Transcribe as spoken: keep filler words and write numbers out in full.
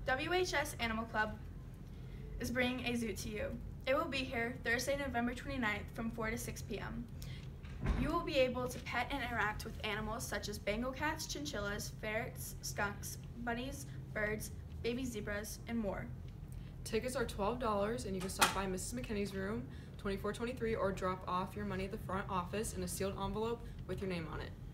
W H S Animal Club is bringing a zoo to you. It will be here Thursday, November twenty-ninth from four to six p m You will be able to pet and interact with animals such as Bengal cats, chinchillas, ferrets, skunks, bunnies, birds, baby zebras, and more. Tickets are twelve dollars and you can stop by Missus McKinney's room, twenty-four twenty-three, or drop off your money at the front office in a sealed envelope with your name on it.